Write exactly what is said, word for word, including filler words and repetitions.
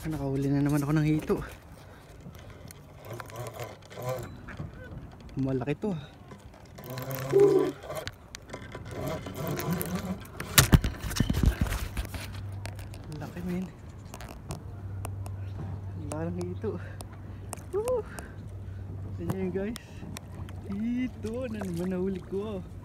Nakahuli na naman ako ng hito. Malaki to. Laki men. Laki ng hito. Woo! Tignan nyo guys. Hito na naman nahuli ko.